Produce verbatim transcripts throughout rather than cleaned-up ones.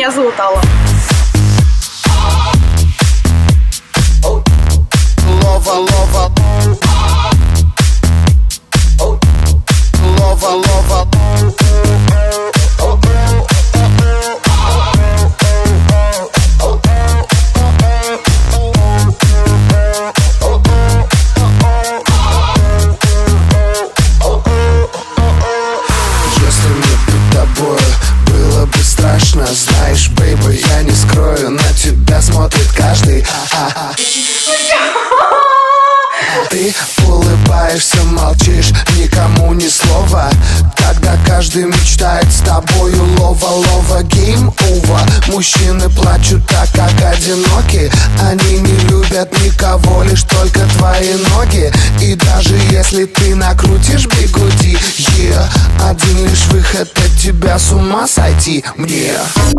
Меня зовут Алла. Лова, лова, лова, лова. Если мне быть тобой было бы страшно, знаешь, бейби, я не скрою, на тебя смотрит каждый. А-а-а. Ты улыбаешься, молчишь, никому ни слова. Тогда каждый мечтает с тобою. Лова, лова, гейм over. Мужчины плачут так, как одиноки. Они не любят никого, лишь только твои ноги. И даже если ты накрутишь бигуди, yeah, один лишь выход от тебя с ума сойти мне.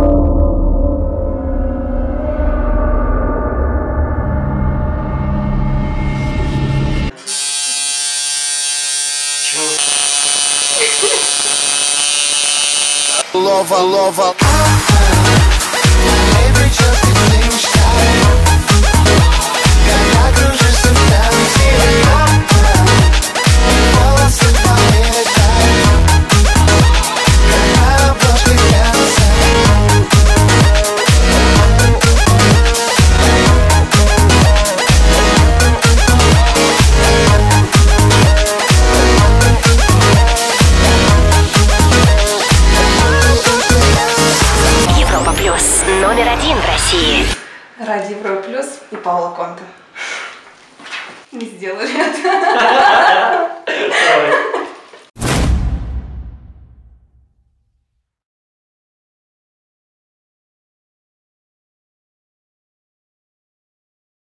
Лова, лова. Baby, just ты не мечтай. Когда кружишься в танце, волосы твои летают. Когда обложка глянца. Номер один в России. Ради Европа Плюс и Паула Конте. Не сделали это.